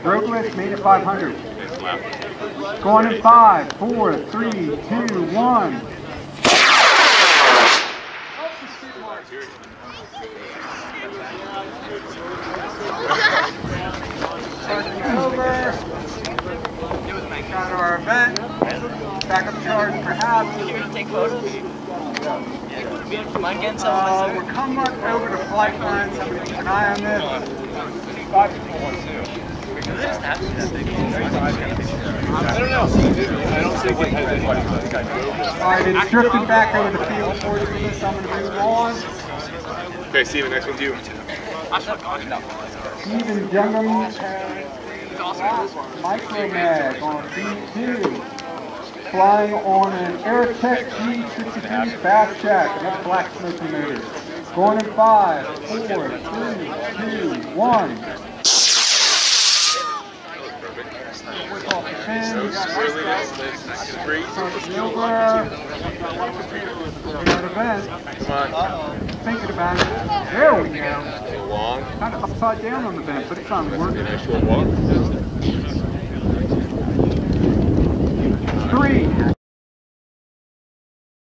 Roadless made it 500. Going in 5, 4, 3, 2, 1. Over. Got to our event. Backup charge perhaps. You're going to take photos? We're coming over to flight line. Somebody keep an eye on this. I don't know. I don't think it has anybody. Alright, it's drifting back over the field for you for this. I'm going to move on. Okay, Steven, next one's you. Steven Denham Micromag on B2. Flying on an Aerotech G63 Fast Jack. That's black smoky motor. Going in 5, 4, 3, 2, 1. Whip off the pin. Come on. Thinking about it. There we go. Long. Kind of upside down on the vent, but it's not working. An actual walk.